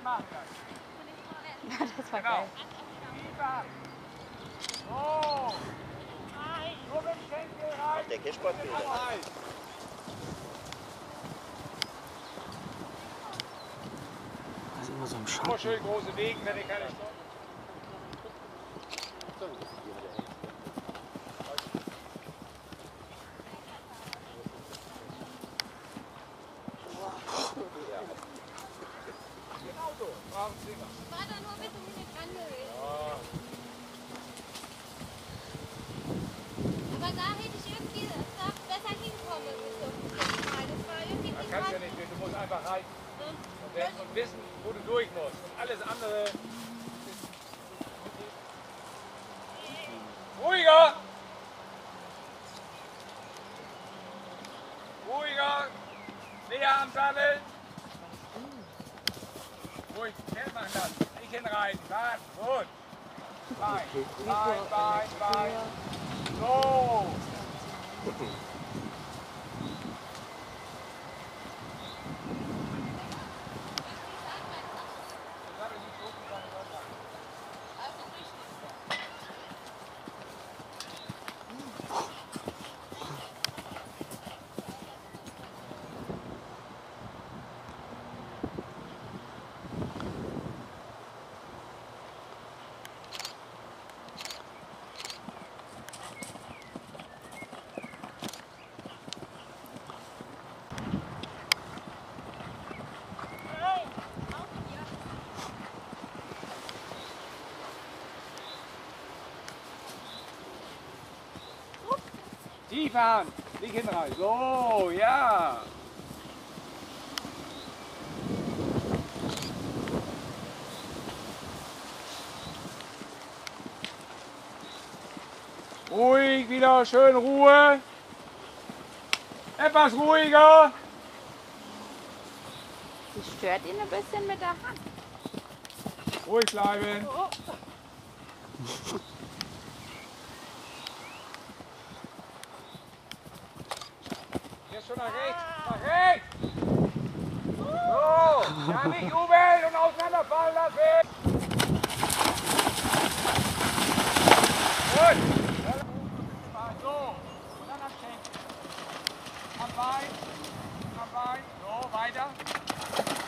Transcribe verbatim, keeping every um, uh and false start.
machen das. Das war Genau. geil. Tiefer. So. Nur mit dem Schenkel rein. Der Cashbot-Bilder. Das ist immer so ein Immer Schatten. schön große Wegen, wenn ihr keine Stopp. Genau so. Brauchen Sie mal. War da nur ein bisschen nicht dran gewesen. Ja. Aber da hätte ich irgendwie da besser hinkommen müssen. Das war irgendwie Das nicht kannst du ja dran. nicht, du musst einfach reiten Ne? und, werden und wissen, wo du durch musst. Und alles andere ist ruhiger! Ruhiger! Näher am Sattel! Ruhig, schnell machen lassen, nicht hinreiten, warten, gut! Bein, Bein, Bein, Bein! So! Tief an, nicht hinrein. So, ja. Ruhig, wieder schön Ruhe. Etwas ruhiger. Die stört ihn ein bisschen mit der Hand. Ruhig bleiben. Jetzt schon nach rechts. Nach rechts. So, ja, nicht jubeln und auseinanderfallen lassen. Gut. So, und dann am Schenkel. Am Bein. Am Bein. So, weiter.